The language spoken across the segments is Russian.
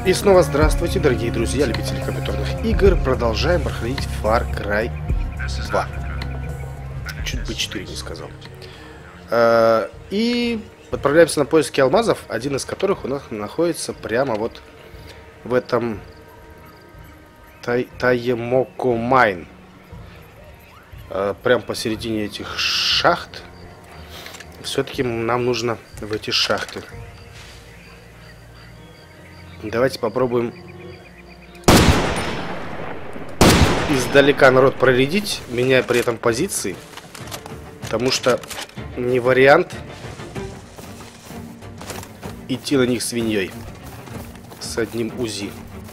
И снова здравствуйте, дорогие друзья, любители компьютерных игр. Продолжаем проходить Far Cry 2. Чуть бы 4 не сказал. И отправляемся на поиски алмазов, один из которых у нас находится прямо вот в этом Таемоко Майн. Прямо посередине этих шахт. Все-таки нам нужно в эти шахты. Давайте попробуем издалека народ проредить, меняя при этом позиции. Потому что не вариант идти на них свиньей с одним УЗИ.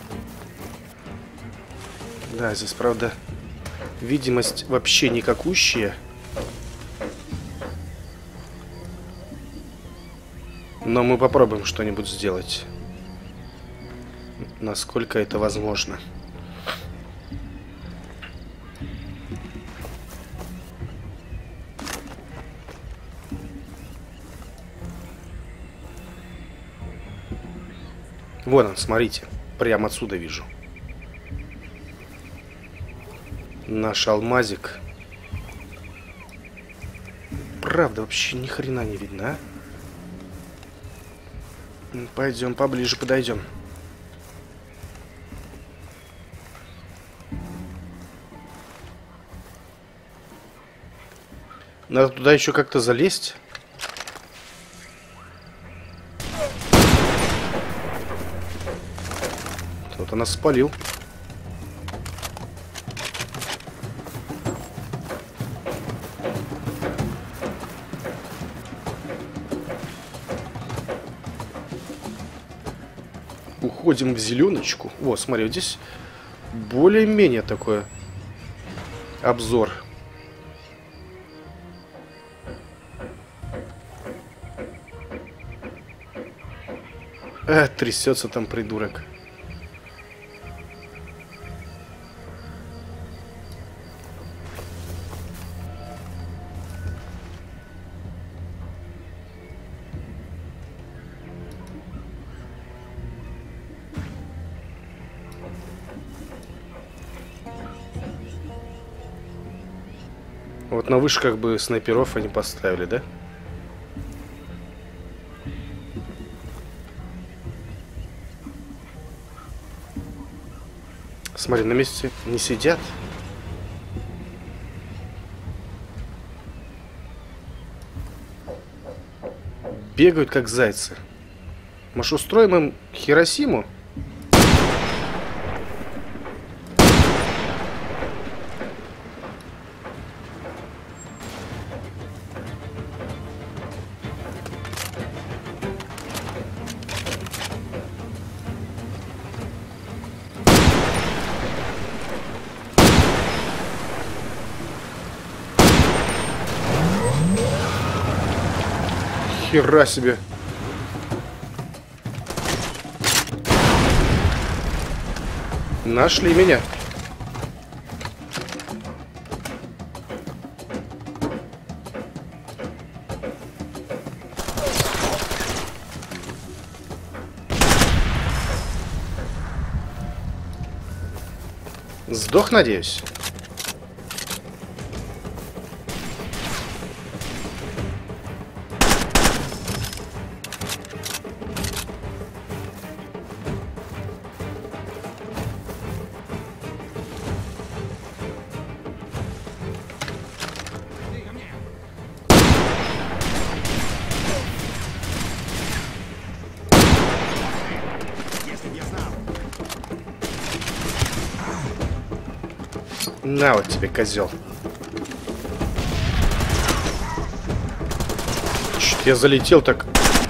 Да, здесь, правда, видимость вообще никакущая. Но мы попробуем что-нибудь сделать. Насколько это возможно. Вон он, смотрите. Прямо отсюда вижу. Наш алмазик. Правда, вообще ни хрена не видно, а? Пойдем поближе, подойдем. Надо туда еще как-то залезть. Кто-то нас спалил. Уходим в зеленочку. О, смотри, вот здесь более-менее такой обзор. Трясется там придурок. Вот на вышках бы снайперов они поставили, да? Смотри, на месте не сидят. Бегают, как зайцы. Может, устроим им Хиросиму? Хера себе. Нашли меня. Сдох, надеюсь. На вот тебе, козел. Чуть я залетел так.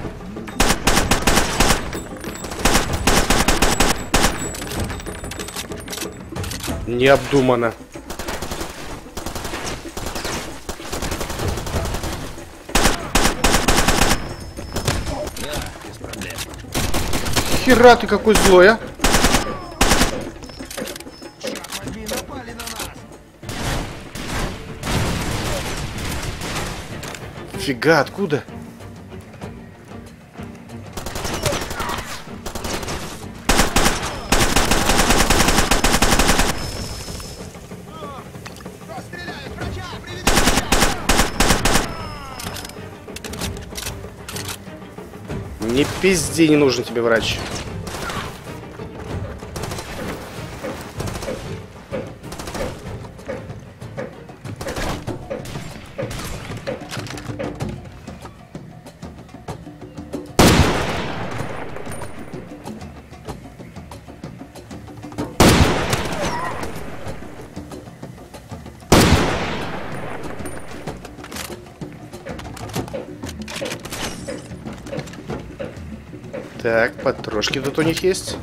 Необдуманно. Хера ты какой злой, а? Фига, откуда? Не пизди, не нужен тебе врач. Так, потрошки тут у них есть.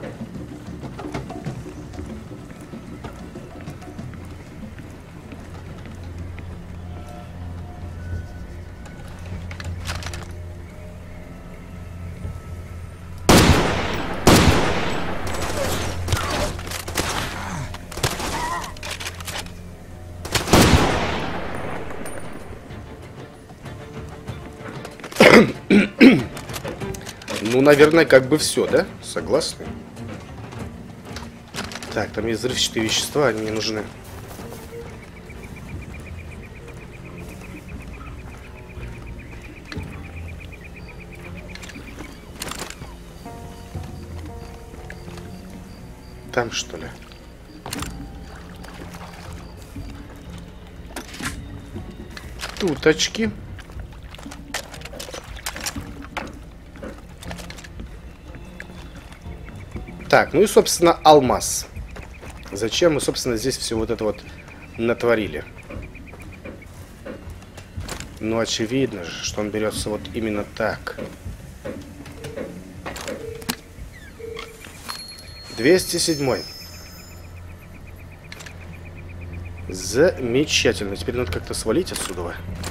Ну, наверное, как бы все, да? Согласны? Так, там есть взрывчатые вещества, они мне нужны. Там, что ли? Тут очки. Так, ну и, собственно, алмаз. Зачем мы, собственно, здесь все вот это вот натворили? Ну, очевидно же, что он берется вот именно так. 207. Замечательно. Теперь надо как-то свалить отсюда.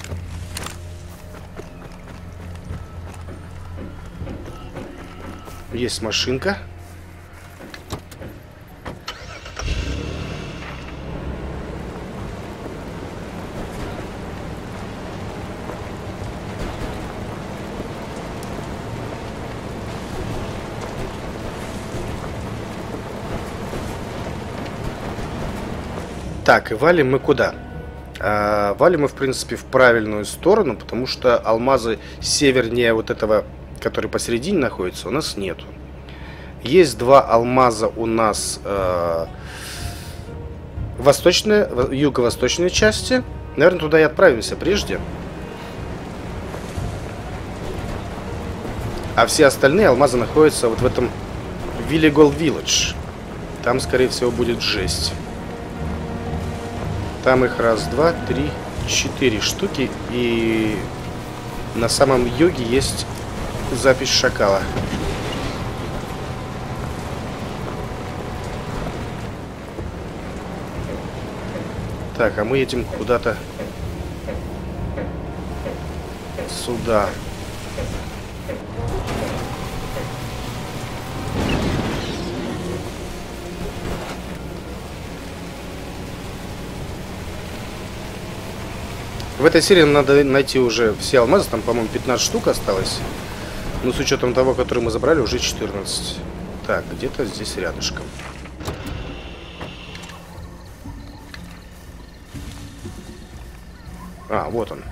Есть машинка. Так, и валим мы куда? Валим мы, в принципе, в правильную сторону, потому что алмазы севернее вот этого, который посередине находится, у нас нету. Есть два алмаза у нас юго-восточной части. Наверное, туда и отправимся прежде. А все остальные алмазы находятся вот в этом Виллигол Вилледж. Там, скорее всего, будет жесть. Там их раз, два, три, 4 штуки. И на самом юге есть запись шакала. Так, а мы едем куда-то сюда. В этой серии надо найти уже все алмазы. Там, по-моему, 15 штук осталось. Но с учетом того, который мы забрали, уже 14. Так, где-то здесь рядышком. А, вот он.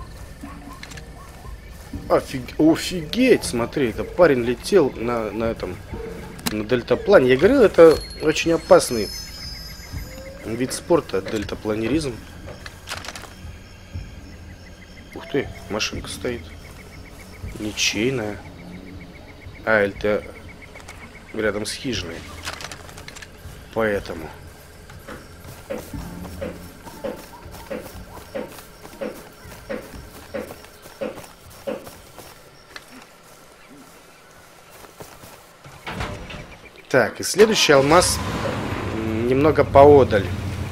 Офигеть, смотри, это парень летел на этом, на дельтаплане. Я говорил, это очень опасный вид спорта, дельтапланеризм. Ух ты, машинка стоит. Ничейная. А, это рядом с хижиной. Поэтому. Так, и следующий алмаз немного поодаль.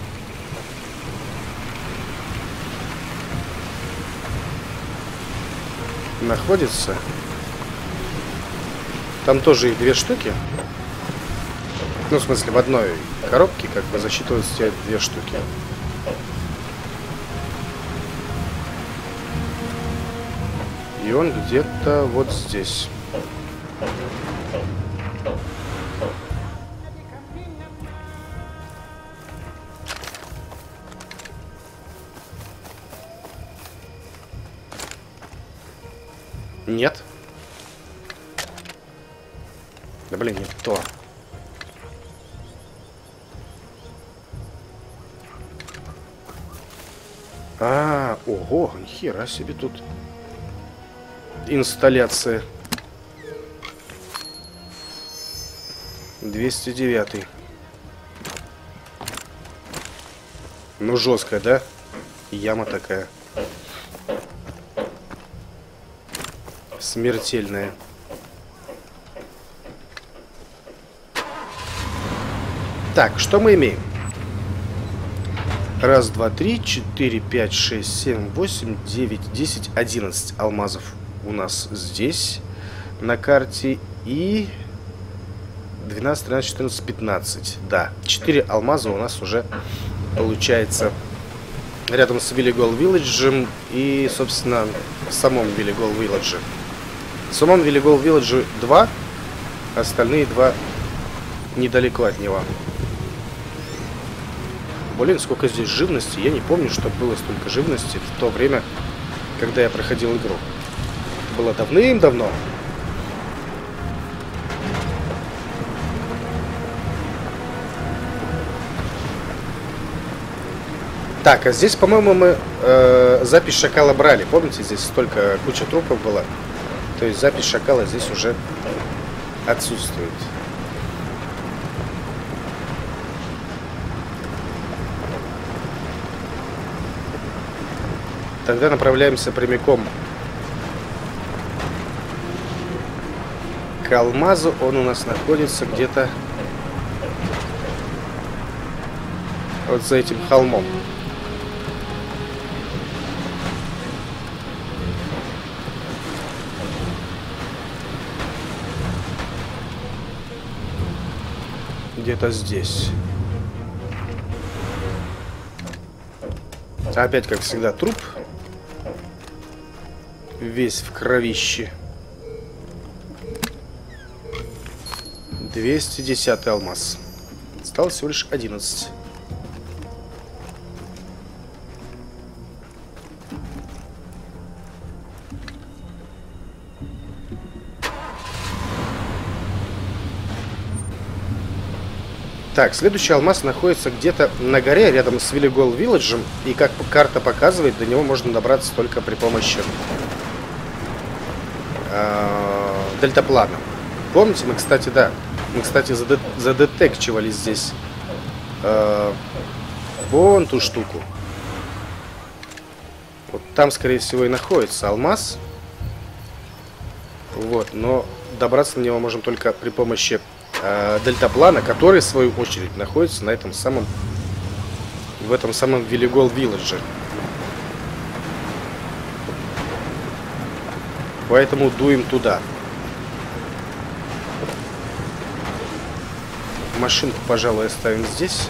Находится. Там тоже их 2 штуки. Ну, в смысле, в одной коробке как бы засчитываются те 2 штуки. И он где-то вот здесь. Нет. Да блин, не то. Ого, нихера себе тут инсталляция. 209. Ну, жесткая, да? Яма такая. Смертельная. Так, что мы имеем? Раз, два, три, 4, 5, 6, 7, 8, 9, 10, 11 алмазов у нас здесь на карте. И 12, 13, 14, 15. Да, 4 алмаза у нас уже получается рядом с Виллигол Вилледжем и, собственно, в самом Виллигол Вилледже. В самом Виллигол Вилледже 2, остальные 2 недалеко от него. Блин, сколько здесь живности. Я не помню, что было столько живности в то время, когда я проходил игру. Это было давным-давно. Так, а здесь, по-моему, мы запись шакала брали. Помните, здесь столько, куча трупов было. То есть запись шакала здесь уже отсутствует. Тогда направляемся прямиком к алмазу. Он у нас находится где-то вот за этим холмом. Где-то здесь. Опять, как всегда, труп. Весь в кровище. 210 алмаз. Осталось всего лишь 11. Так, следующий алмаз находится где-то на горе, рядом с Виллигол Вилледжем. И как карта показывает, до него можно добраться только при помощи дельтаплана. Помните, мы, кстати, да, мы, кстати, задетекчивали здесь вон ту штуку. Вот там, скорее всего, и находится алмаз. Вот, но добраться на него можем только при помощи дельтаплана, который, в свою очередь, находится на этом самом, в этом самом Виллигол Вилледже. Поэтому дуем туда. Машинку, пожалуй, оставим здесь.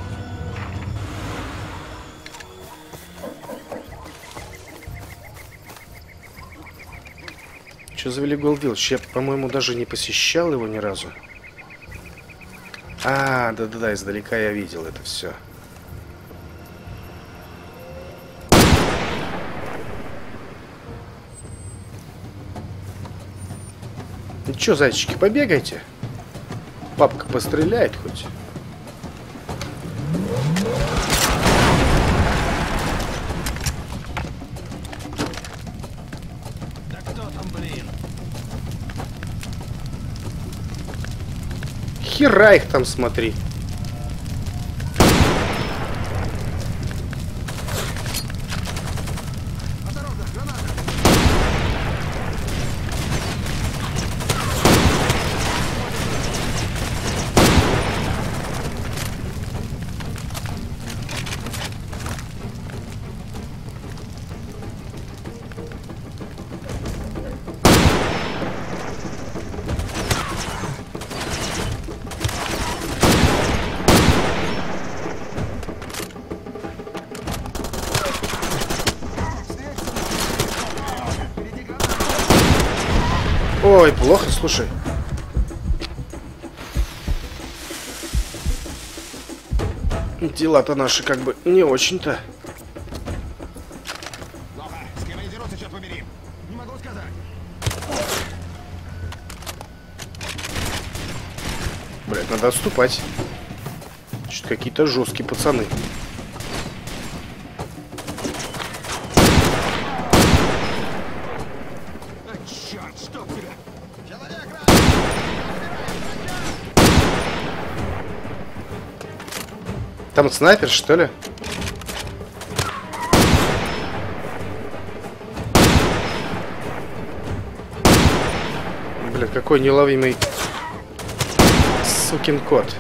Что за Виллигол Вилледж? Я, по-моему, даже не посещал его ни разу. А, да-да-да, издалека я видел это все. Ну чё, зайчики, побегайте. Папка постреляет хоть. Да кто там, блин? Хера их там, смотри. Ой, плохо, слушай. Дела-то наши как бы не очень-то. Плохо. С кем они дерутся, черт побери? Не могу сказать. Надо отступать. Что-то какие-то жесткие пацаны. А, черт, что тебя? Человек, Там снайпер, что ли? Бля, какой неловимый сукин кот.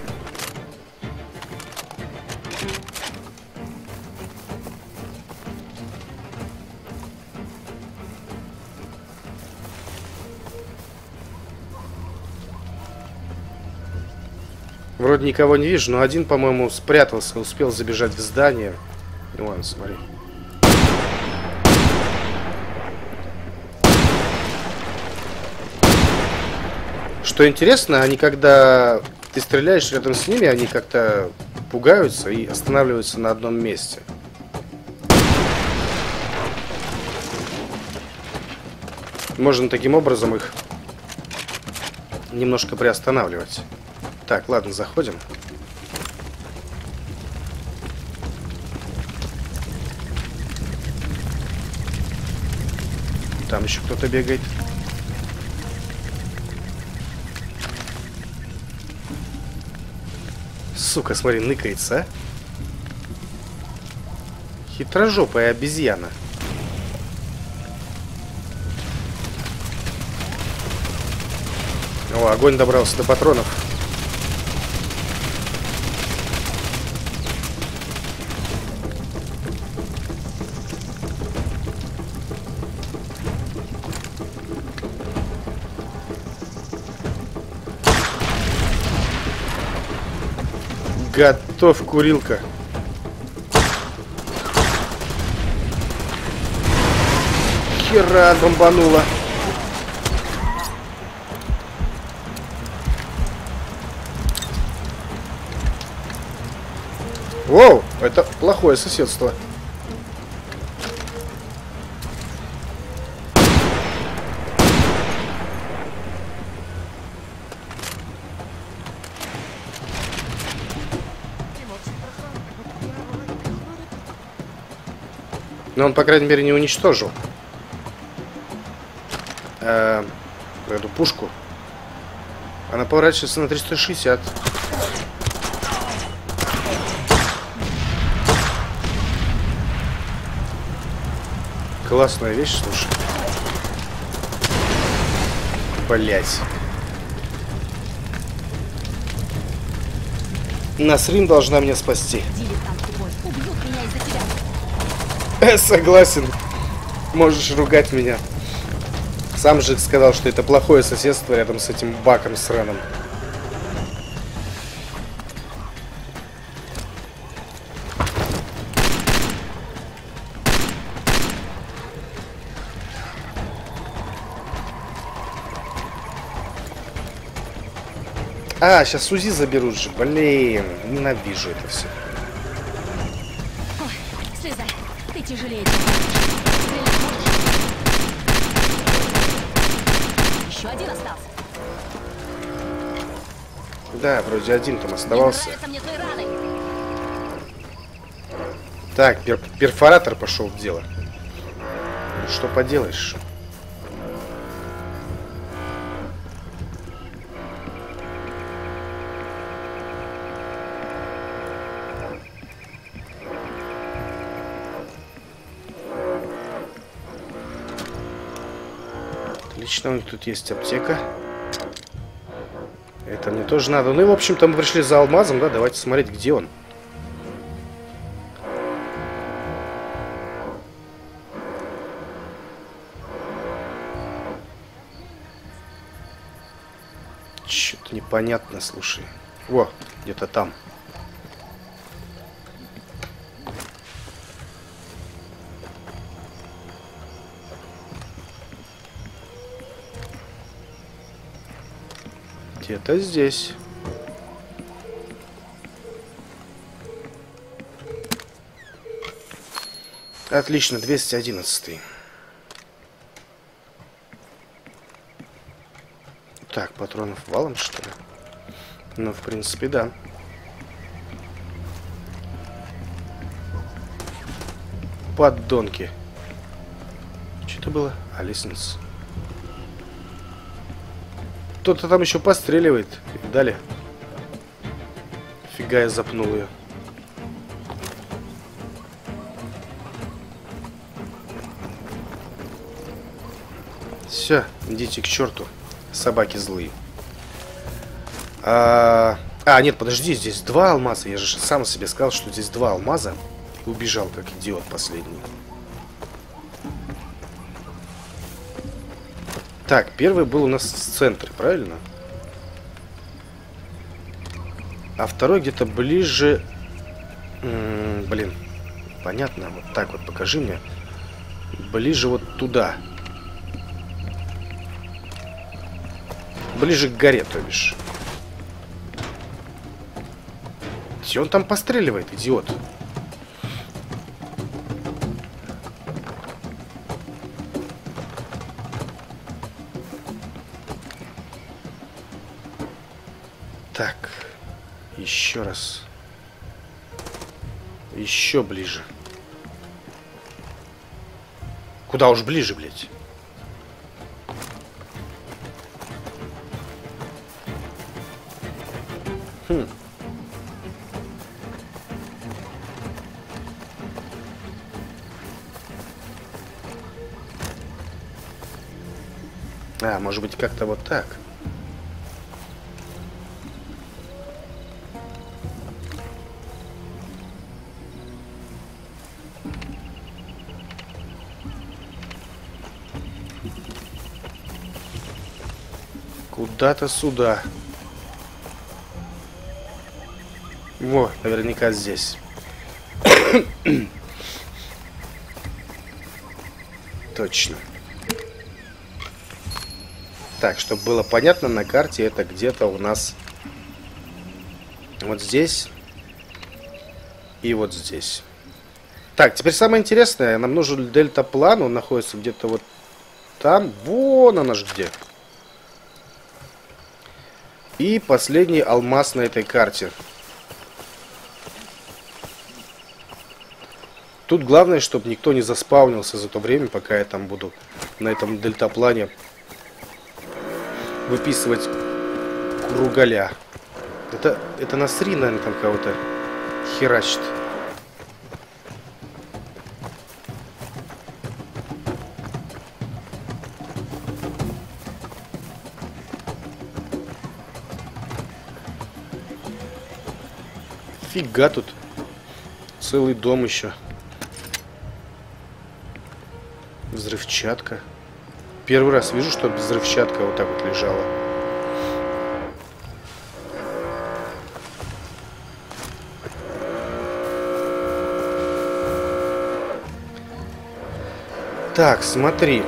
Вроде никого не вижу, но один, по-моему, спрятался, успел забежать в здание. Ну ладно, смотри. Что интересно, они когда ты стреляешь рядом с ними, они как-то пугаются и останавливаются на одном месте. Можно таким образом их немножко приостанавливать. Так, ладно, заходим. Там еще кто-то бегает. Сука, смотри, ныкается, а? Хитрожопая обезьяна. О, огонь добрался до патронов. Готов, курилка. Хера бомбанула. Воу, это плохое соседство. Но он, по крайней мере, не уничтожил эту пушку. Она поворачивается на 360. Классная вещь, слушай. Блять. Насрин должна меня спасти. Согласен. Можешь ругать меня. Сам же сказал, что это плохое соседство рядом с этим баком сраным. А, сейчас УЗИ заберут же. Блин, ненавижу это все. Ой, слезай. Ты тяжелее. Еще один остался. Да, вроде один там оставался. Не нравятся мне твои раны. Так, перфоратор пошел в дело. Ну, что поделаешь? Отлично, у них тут есть аптека. Это мне тоже надо. Ну и, в общем-то, мы пришли за алмазом, да? Давайте смотреть, где он. Что-то непонятно, слушай. Во, где-то там. Где-то здесь. Отлично, 211. Так, патронов валом, что ли? Ну, в принципе, да. Поддонки. Что это было? А, лестница. Кто-то там еще постреливает. Видали? Фига я запнул ее. Все, идите к черту. Собаки злые. Нет, подожди, здесь 2 алмаза. Я же сам себе сказал, что здесь 2 алмаза. Убежал, как идиот последний. Так, первый был у нас в центре, правильно? А второй где-то ближе... блин, понятно. Вот так вот покажи мне. Ближе вот туда. Ближе к горе, то бишь. Все, он там постреливает, идиот. Так. Еще раз. Еще ближе. Куда уж ближе, блядь? Может быть, как-то вот так. Куда-то сюда. Во, наверняка здесь. Точно. Так, чтобы было понятно, на карте это где-то у нас вот здесь и вот здесь. Так, теперь самое интересное. Нам нужен дельтаплан. Он находится где-то вот там. Вон она ж где. И последний алмаз на этой карте. Тут главное, чтобы никто не заспаунился за то время, пока я там буду на этом дельтаплане выписывать кругаля. Это Насри, наверное, там кого-то херачит. Фига тут. Целый дом еще. Взрывчатка. Первый раз вижу, что взрывчатка вот так вот лежала. Так, смотри.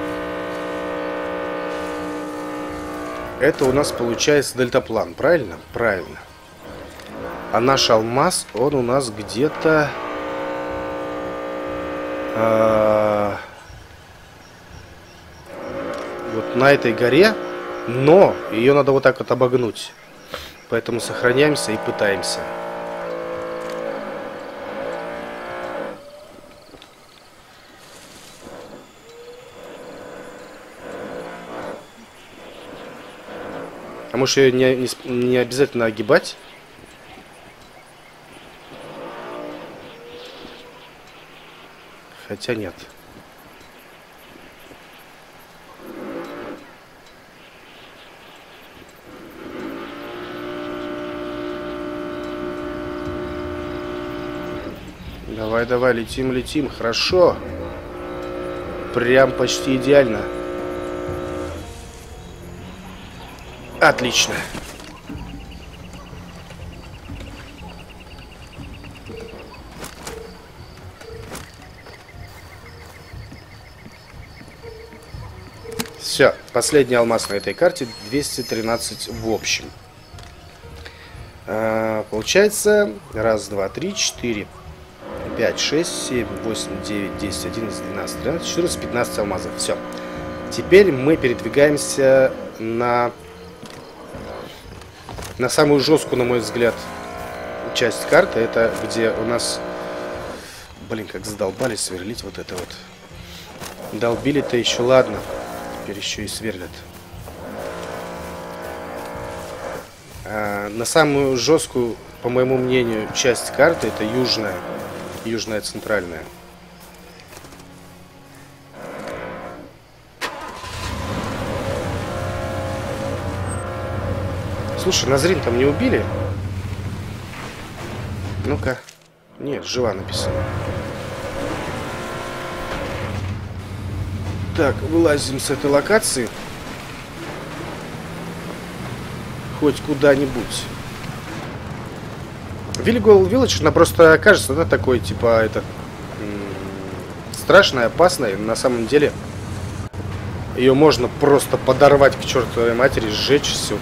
Это у нас получается дельтаплан, правильно? Правильно. А наш алмаз, он у нас где-то... вот на этой горе, но ее надо вот так вот обогнуть. Поэтому сохраняемся и пытаемся. А может ее не обязательно огибать? Хотя нет. Давай, давай, летим, летим. Хорошо. Прям почти идеально. Отлично. Все, последний алмаз на этой карте, 213 в общем. Получается, 1, 2, 3, 4, 5, 6, 7, 8, 9, 10, 11, 12, 13, 14, 15 алмазов. Все. Теперь мы передвигаемся на на самую жесткую, на мой взгляд, часть карты. Это где у нас... Блин, как задолбали сверлить вот это вот. Долбили-то еще ладно. Теперь еще и сверлят. На самую жесткую, по моему мнению, часть карты это южная. Южная центральная. Слушай, Назрин там не убили? Ну-ка. Нет, жива написано. Так, вылазим с этой локации. Хоть куда-нибудь. Виллигуэлл Виллидж, она просто кажется, она такой, типа, это... страшная, опасная. На самом деле, ее можно просто подорвать к чертовой матери, сжечь все.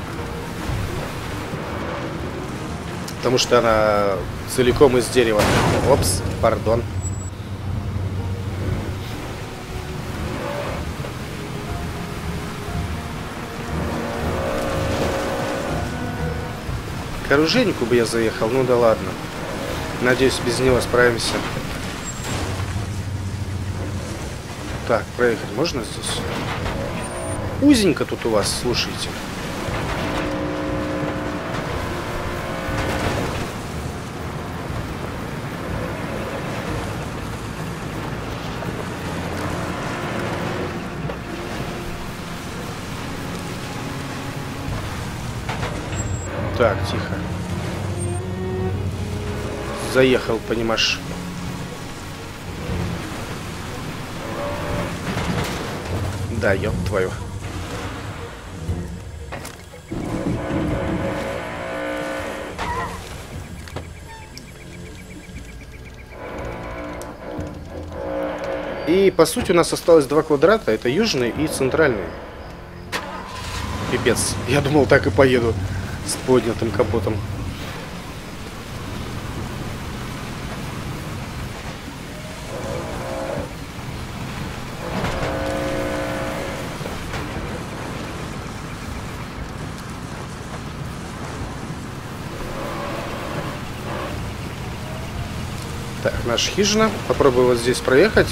Потому что она целиком из дерева. Опс, пардон. К оружейнику бы я заехал, ну да ладно. Надеюсь, без него справимся. Так, проехать можно здесь? Узенько тут у вас, слушайте. Так, тихо. Заехал, понимаешь. Да, ёб твою. И по сути у нас осталось два квадрата. Это южный и центральный. Пипец. Я думал, так и поеду. С поднятым капотом. Так, наша хижина. Попробую вот здесь проехать.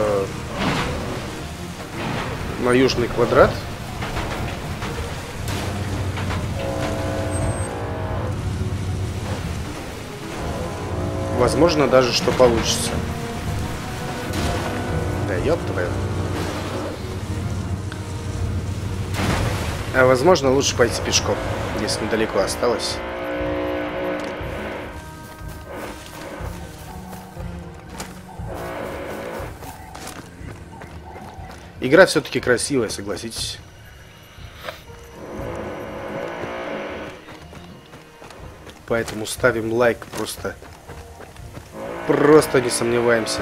На южный квадрат. Возможно, даже что получится. Да ёб твою. А возможно, лучше пойти пешком, если недалеко осталось. Игра все-таки красивая, согласитесь. Поэтому ставим лайк просто. Просто не сомневаемся.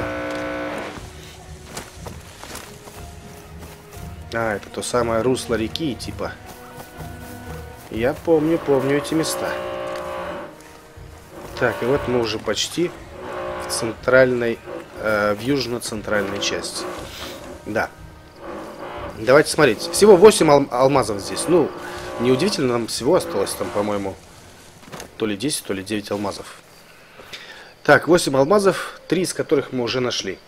А, это то самое русло реки, типа. Я помню эти места. Так, и вот мы уже почти в центральной, в южно-центральной части. Да. Давайте смотреть. Всего 8 алмазов здесь. Ну, неудивительно, нам всего осталось там, по-моему, то ли 10, то ли 9 алмазов. Так, 8 алмазов, 3 из которых мы уже нашли.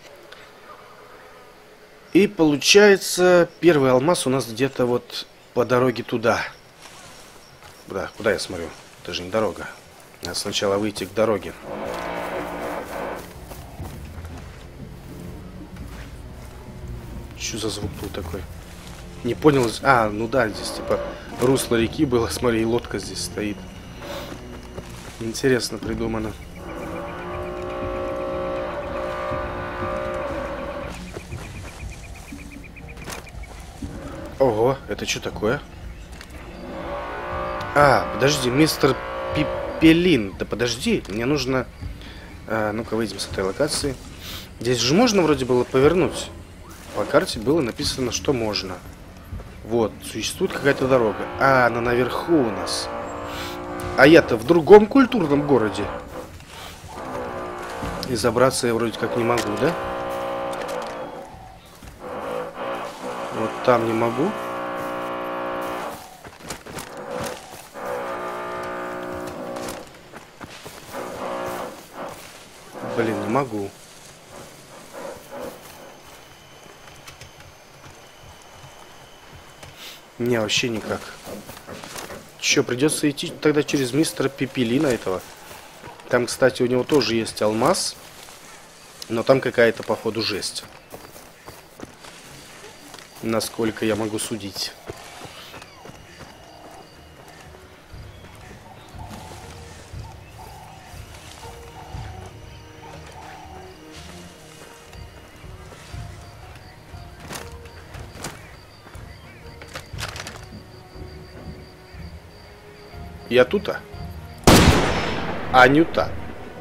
И получается, первый алмаз у нас где-то вот по дороге туда. Да, куда я смотрю? Это же не дорога. Надо сначала выйти к дороге. Что за звук был такой? Не понял. А, ну да, здесь типа русло реки было. Смотри, и лодка здесь стоит. Интересно придумано. Ого, это что такое? А, подожди, мистер Пипелин. Да подожди, мне нужно... ну-ка, выйдем с этой локации. Здесь же можно вроде было повернуть. По карте было написано, что можно. Вот, существует какая-то дорога. А, она наверху у нас. А я-то в другом культурном городе. И забраться я вроде как не могу, да? Вот там не могу. Блин, не могу. Не, вообще никак. Че, придется идти тогда через мистера Пепелина этого. Там, кстати, у него тоже есть алмаз. Но там какая-то, походу, жесть. Насколько я могу судить. Я тута? Анюта.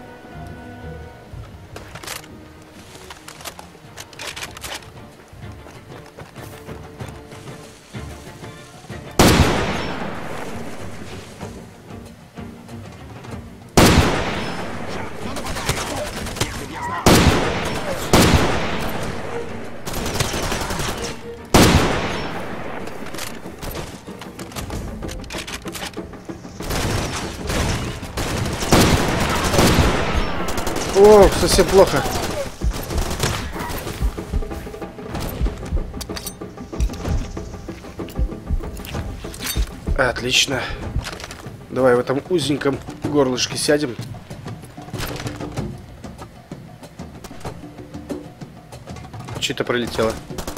О, совсем плохо. Отлично. Давай в этом узеньком горлышке сядем. Что-то пролетело.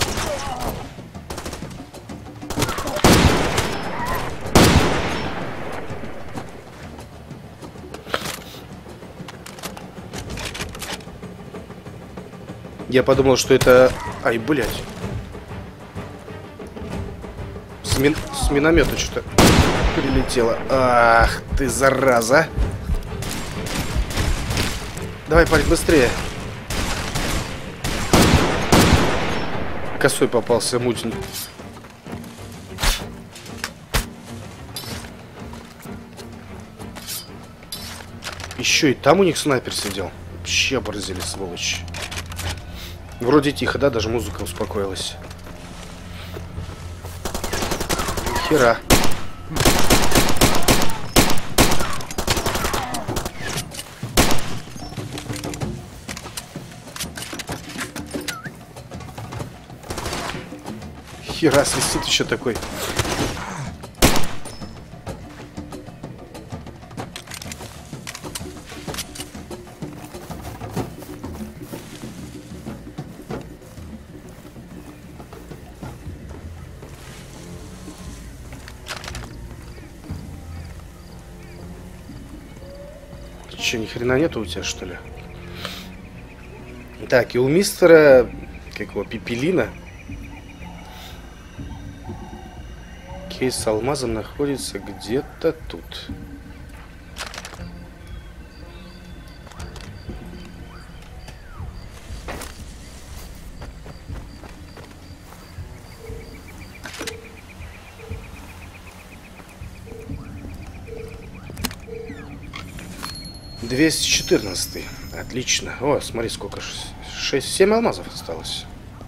Я подумал, что это... Ай, блядь. С миномета что-то прилетело. Ах ты, зараза. Давай, парень, быстрее. Косой попался, мутень. Еще и там у них снайпер сидел. Вообще оборзели, сволочь. Вроде тихо, да? Даже музыка успокоилась. Хера. Хера свистит еще такой. Че, ни хрена нету у тебя, что ли? Так, и у мистера, как его, Пепелина, кейс с алмазом находится где-то тут. $214. Отлично. О, смотри, сколько. 6-7 алмазов осталось.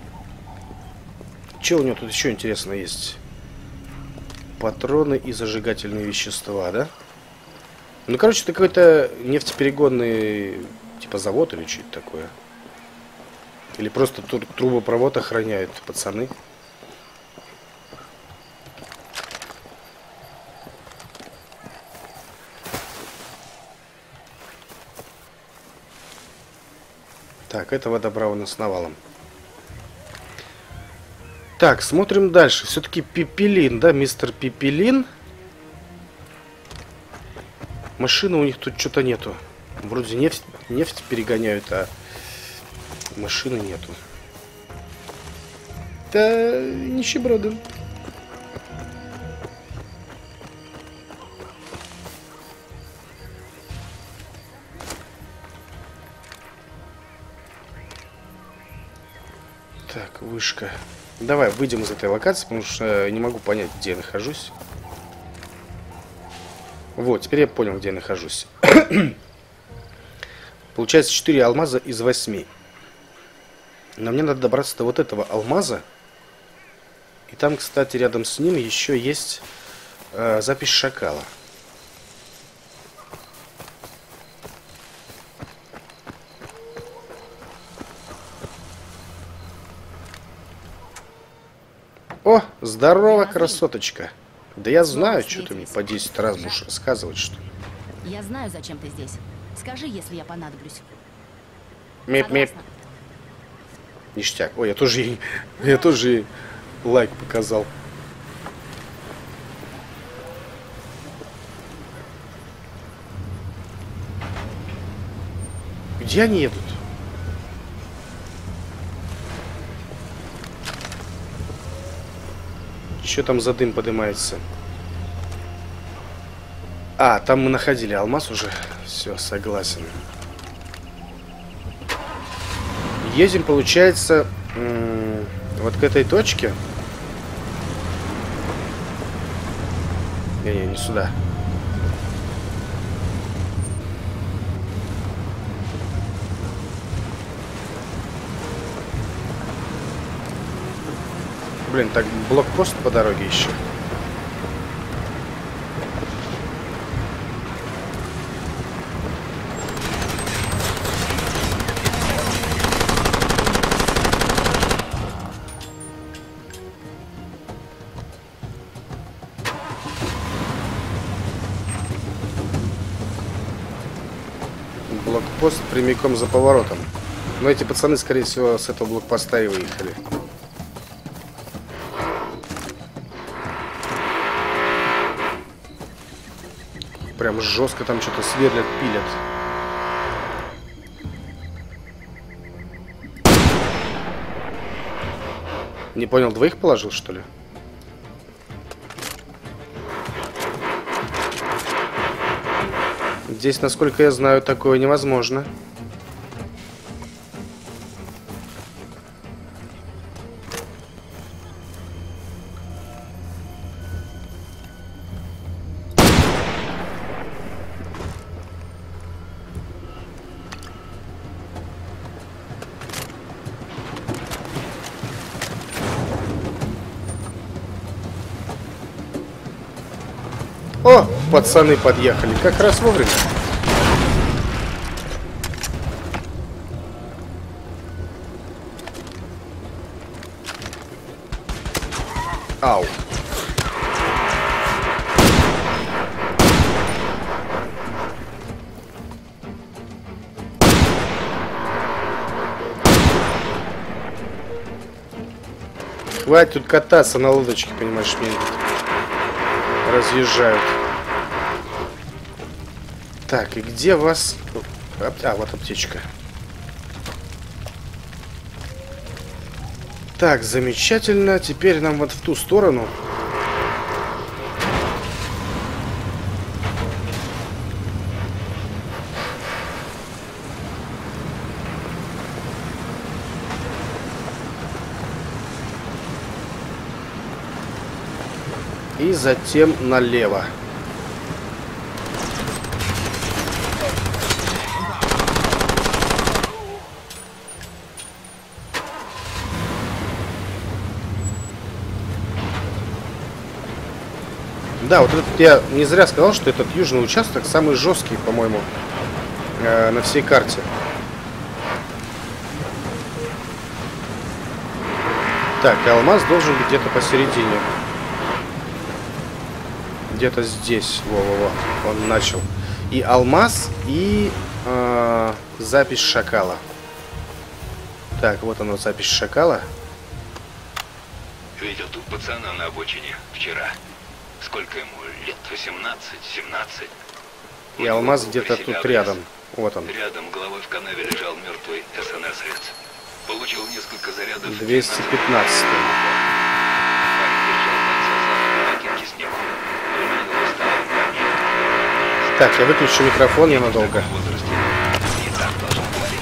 Че у него тут еще интересно есть? Патроны и зажигательные вещества, да? Ну, короче, это какой-то нефтеперегонный типа завод или что-то такое. Или просто трубопровод охраняют пацаны. Так, этого добра у нас навалом. Так, смотрим дальше. Все-таки Пепелин, да, мистер Пепелин. Машины у них тут что-то нету. Вроде нефть перегоняют, а машины нету. Да, нищеброды. Так, вышка. Давай выйдем из этой локации, потому что не могу понять, где я нахожусь. Вот, теперь я понял, где я нахожусь. Получается 4 алмаза из 8. Но мне надо добраться до вот этого алмаза. И там, кстати, рядом с ним еще есть запись шакала. О, здорово, красоточка. Да я знаю, что ты мне по 10 раз будешь рассказывать, что ли. Я знаю, зачем ты здесь. Скажи, если я понадоблюсь. Мип-мип. Согласна. Ништяк. Ой, я тоже ей лайк показал. Где они едут? Что там за дым поднимается? А, там мы находили алмаз уже. Все, согласен. Едем, получается, вот к этой точке. Не сюда. Блин, так блокпост по дороге еще. Блокпост прямиком за поворотом. Но эти пацаны, скорее всего, с этого блокпоста и выехали. Прям жестко там что-то сверлят, пилят. Не понял, двоих положил, что ли? Здесь, насколько я знаю, такое невозможно. О, пацаны подъехали, как раз вовремя. Ау. Хватит тут кататься на лодочке, понимаешь, меня разъезжают. Так, и где вас... А, вот аптечка. Так, замечательно. Теперь нам вот в ту сторону. И затем налево. Да, вот этот я не зря сказал, что этот южный участок самый жесткий, по-моему, на всей карте. Так, и алмаз должен быть где-то посередине. Где-то здесь. Во-во-во. Он начал. И алмаз, и запись шакала. Так, вот она, запись шакала. Видел тут пацана на обочине вчера. Сколько ему? Лет 18, 17. И алмаз где-то тут рядом. Вот он. Рядом головой в канаве лежал мертвый СНСовец. Получил несколько зарядов. 215. Парень держал кольца ботинки с него. Так, я выключу микрофон ненадолго. Не так должен говорить.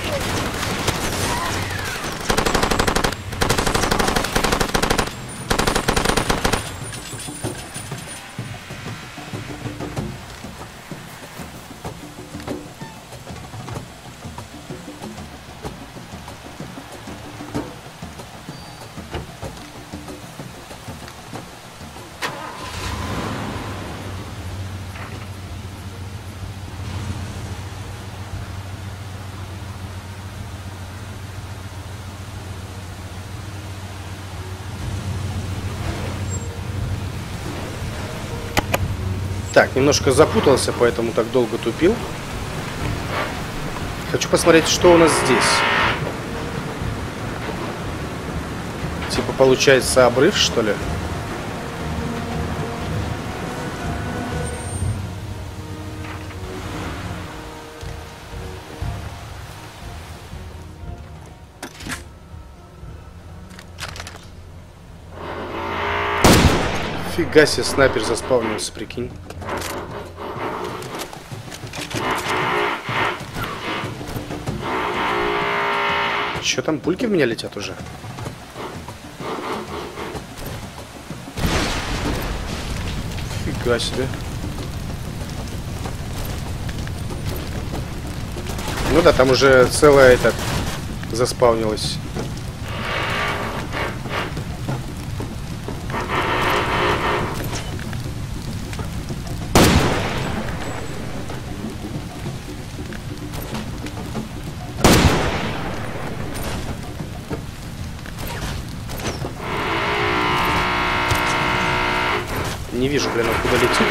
Так, немножко запутался, поэтому так долго тупил. Хочу посмотреть, что у нас здесь. Типа получается обрыв, что ли? Фига себе, снайпер заспавнился, прикинь. Чё там, пульки в меня летят уже? Фига себе. Ну да, там уже целая эта заспавнилась. Не вижу, блин, откуда летит.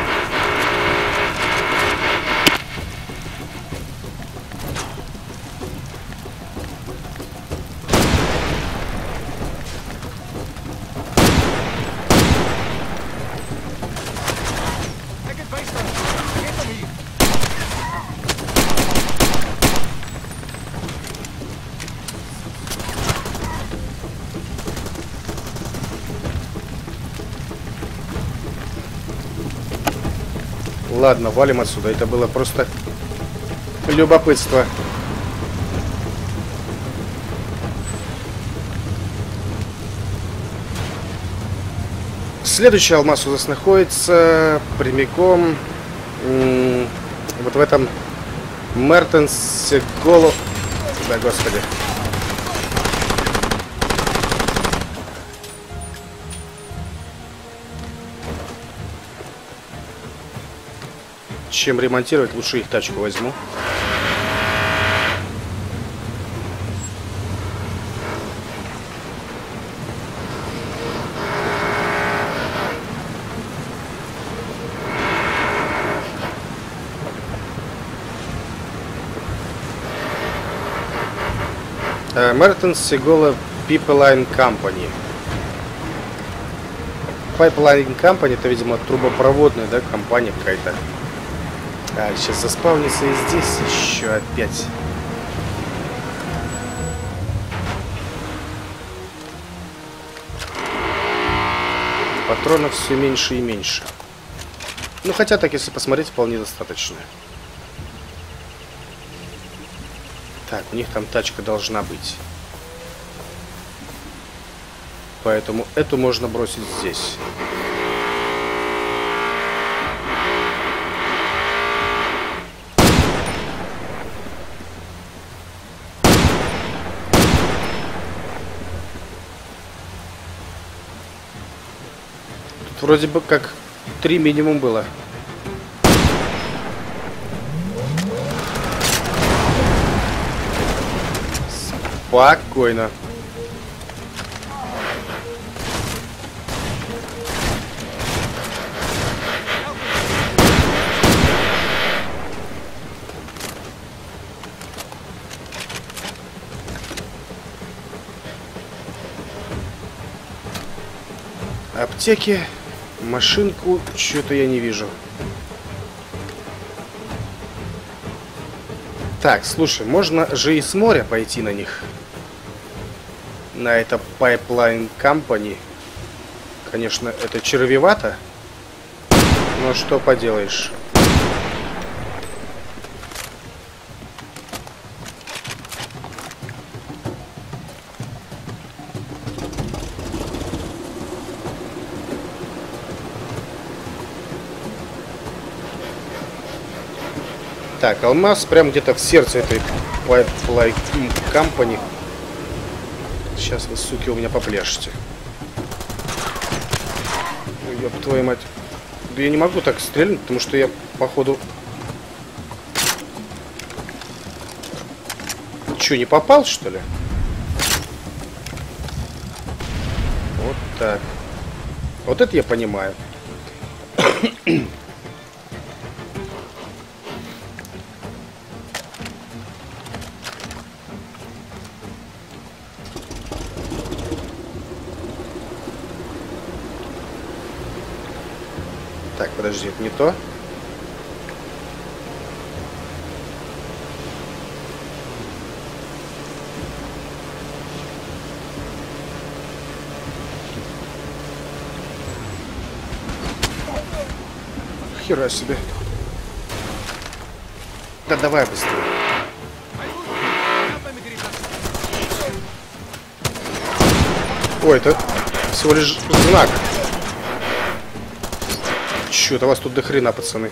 Ладно, валим отсюда. Это было просто любопытство. Следующий алмаз у нас находится прямиком вот в этом Мертенсе Голо... Да, господи. Чем ремонтировать, лучше их тачку возьму. Mertens Segola Pipeline Company. Pipeline Company это, видимо, трубопроводная, да, компания какая-то. А, сейчас заспавнится и здесь еще опять. Патронов все меньше и меньше. Ну, хотя так, если посмотреть, вполне достаточно. Так, у них там тачка должна быть. Поэтому эту можно бросить здесь. Вроде бы как 3 минимум было. Спокойно. Аптеки. Машинку что-то я не вижу. Так, слушай, можно же и с моря пойти на них. На это Pipeline Company. Конечно, это червевато. Но что поделаешь. Так, алмаз прям где-то в сердце этой Pipeline Company. Сейчас вы, суки, у меня попляшете. Ой, ёб твою мать. Да я не могу так стрельнуть, потому что я, походу... Чё, не попал, что ли? Вот так. Вот это я понимаю. Так, подожди, это не то. Хера себе. Да давай быстрее. Ой, это всего лишь знак. Чё-то вас тут до хрена, пацаны.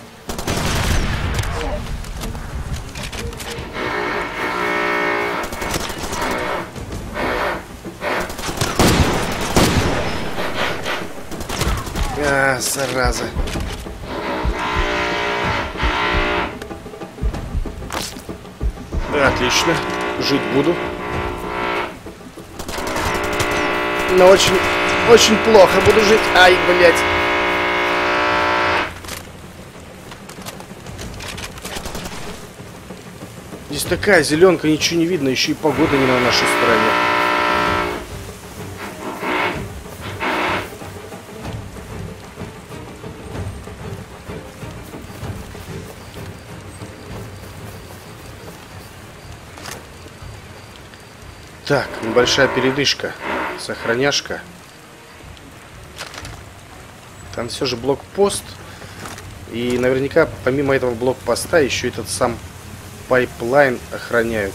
А, зараза. Отлично. Жить буду. Но очень плохо буду жить. Ай, блядь. Здесь такая зеленка, ничего не видно. Еще и погода не на нашей стороне. Так, небольшая передышка. Сохраняшка. Там все же блокпост. И наверняка помимо этого блокпоста еще этот сам пайплайн охраняют.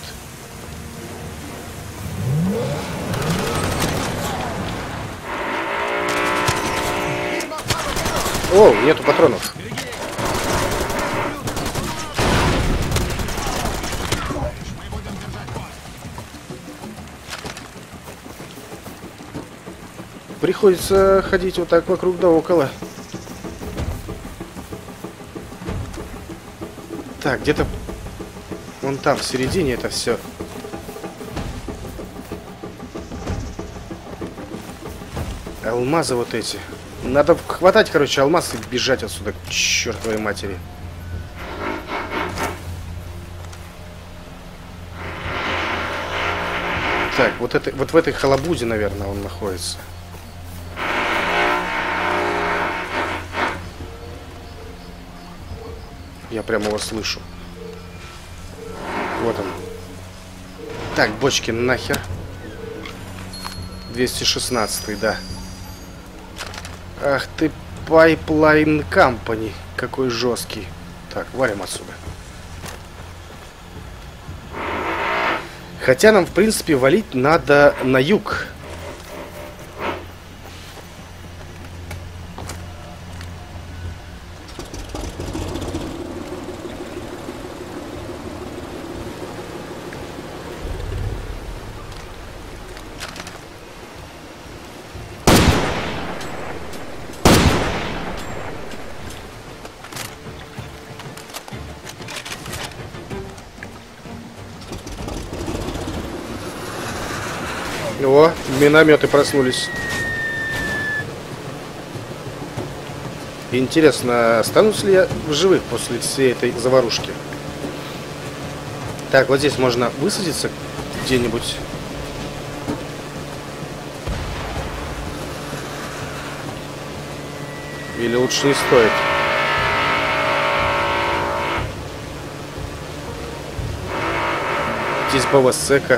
О, нету патронов. Приходится ходить вот так вокруг да около. Так, где-то вон там, в середине это все. Алмазы вот эти. Надо хватать, короче, алмаз и бежать отсюда, к чертовой матери. Так, вот в этой халабуде, наверное, он находится. Я прямо его слышу. Вот он. Так, бочки нахер. 216, да. Ах ты, Pipeline Company. Какой жесткий. Так, валим отсюда. Хотя нам, в принципе, валить надо на юг. О, минометы проснулись. Интересно, останусь ли я в живых после всей этой заварушки? Так, вот здесь можно высадиться где-нибудь. Или лучше не стоит? Здесь БВС-ка.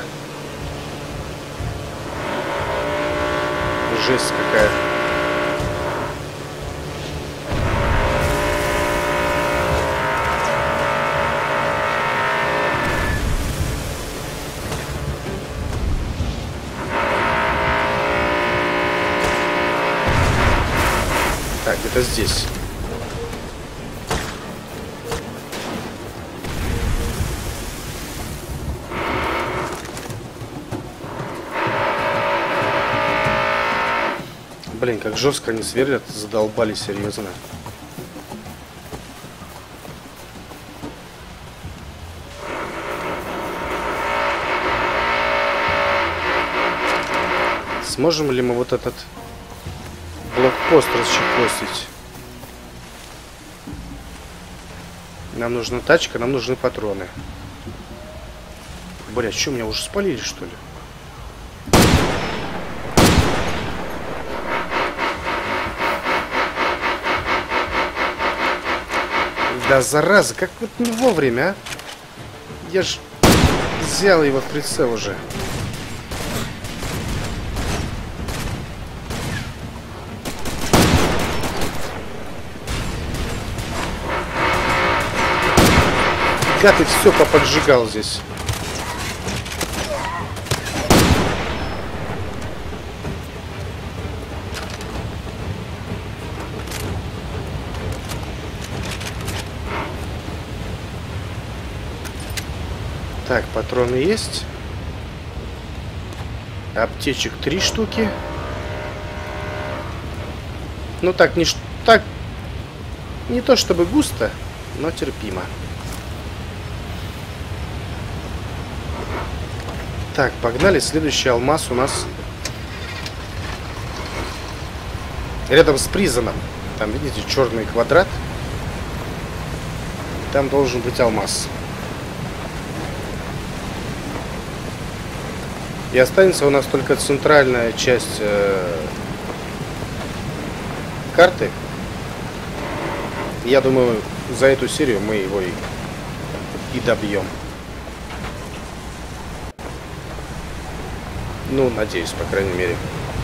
Жесть какая. Так, где-то здесь. Блин, как жестко они сверлят, задолбали серьезно. Сможем ли мы вот этот блокпост расчехлостить? Нам нужна тачка, нам нужны патроны. Бля, что, меня уже спалили, что ли? Да зараза, как вот не вовремя, а? Я ж взял его в прицел уже. Гад, и все поподжигал здесь. Так, патроны есть. Аптечек 3 штуки. Ну так, не то чтобы густо, но терпимо. Так, погнали. Следующий алмаз у нас рядом с призоном. Там, видите, черный квадрат. Там должен быть алмаз. И останется у нас только центральная часть карты. Я думаю, за эту серию мы его и добьем. Ну, надеюсь, по крайней мере.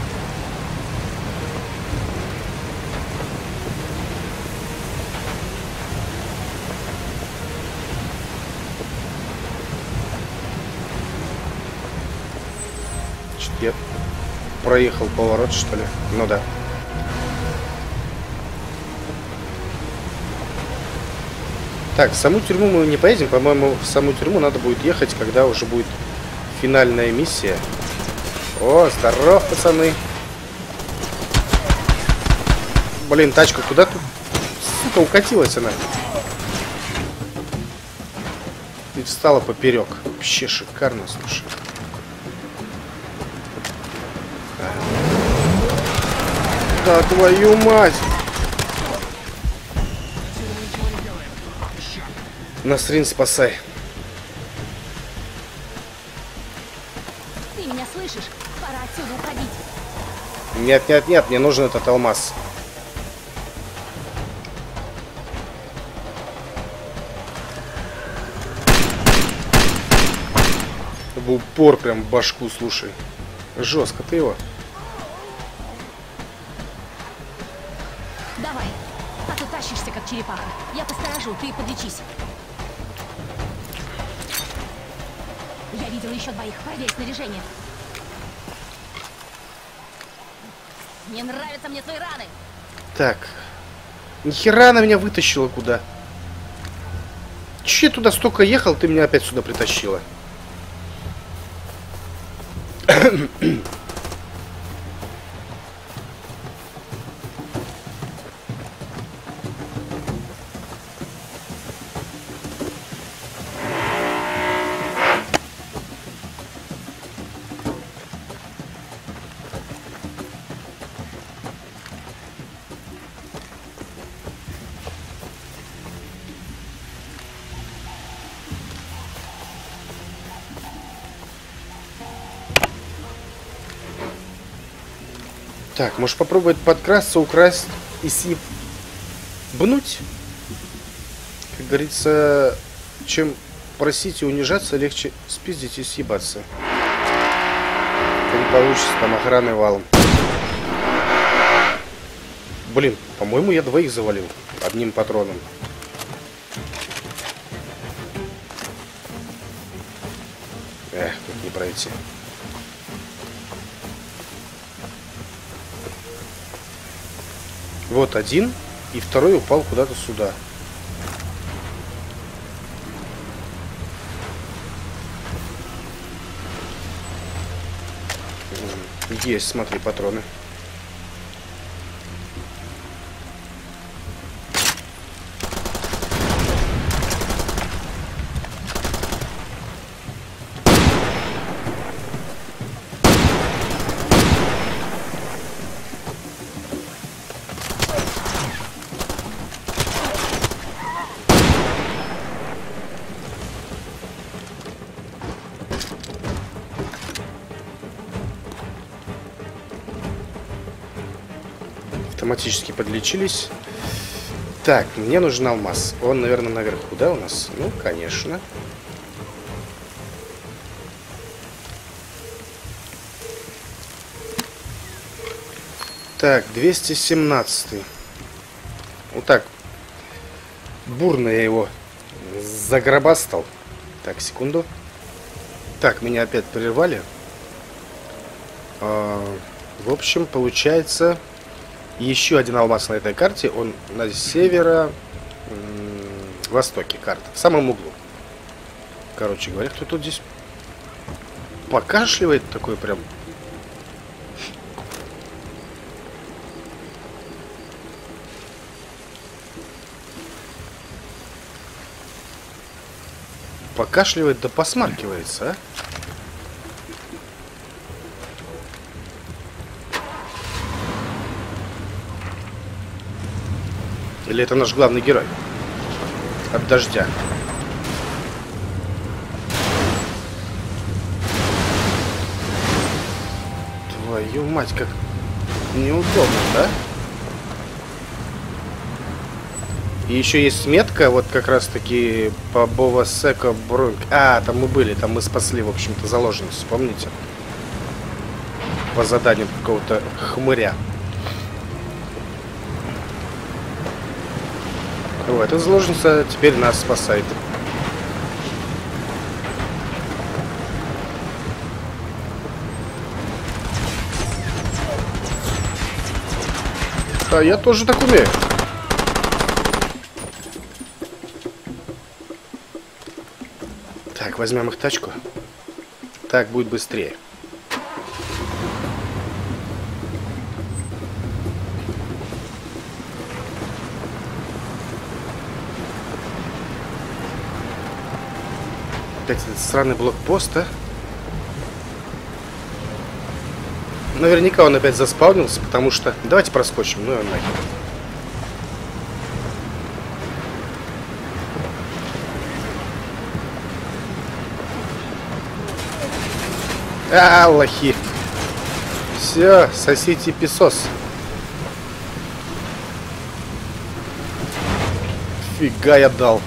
Я проехал поворот, что ли? Ну да. Так, в саму тюрьму мы не поедем. По-моему, в саму тюрьму надо будет ехать, когда уже будет финальная миссия. О, здоров, пацаны. Блин, тачка куда тут? Сука, укатилась она. И встала поперек. Вообще шикарно, слушай. Да твою мать! Насрин, спасай. Ты меня слышишь? Пора отсюда уходить. Нет, нет, нет, мне нужен этот алмаз. В упор прям в башку, слушай. Жестко ты его. Давай, а то тащишься как черепаха. Я посторожу, ты подлечись. Я видела еще двоих. Проверь снаряжение. Не нравятся мне твои раны. Так. Нихера она меня вытащила куда? Че я туда столько ехал, ты меня опять сюда притащила? Так, может попробовать подкрасться, украсть и съебнуть? Как говорится, чем просить и унижаться, легче спиздить и съебаться. Не получится, там охранный валом. Блин, по-моему, я двоих завалил одним патроном. Тут не пройти. Вот один, и второй упал куда-то сюда. Есть, смотри, патроны. Автоматически подлечились. Так, мне нужен алмаз. Он, наверное, наверху, да, у нас? Ну, конечно. Так, 217. Вот так. Бурно я его загробастал. Так, секунду. Так, меня опять прервали. В общем, получается... Еще один алмаз на этой карте. Он на северо-востоке карты. В самом углу. Короче говоря, кто тут здесь покашливает такой прям... Покашливает, да посмаркивается, а? Или это наш главный герой? От дождя. Твою мать, как неудобно, да? И еще есть метка, вот как раз таки по Бовасека Брунг. А, там мы были, там мы спасли, в общем-то, заложницу, помните? По заданию какого-то хмыря. Вот, эта заложница теперь нас спасает. А я тоже так умею. Так, возьмем их тачку. Так будет быстрее. Опять этот странный блокпост, а? Наверняка он опять заспаунился, потому что... Давайте проскочим, ну и нахер. А, лохи. Все, сосите песос. Фига я дал.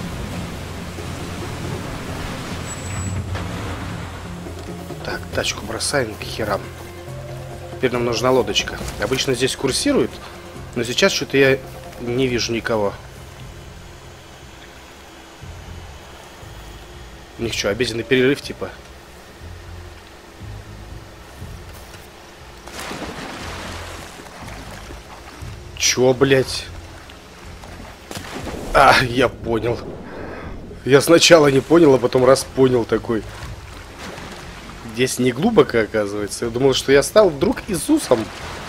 Так, тачку бросаем к херам. Теперь нам нужна лодочка. Обычно здесь курсирует, но сейчас что-то я не вижу никого. У них что, обеденный перерыв типа? Чё, блядь? А, я понял. Я сначала не понял, а потом раз понял такой. Здесь не глубоко, оказывается. Я думал, что я стал вдруг Иисусом.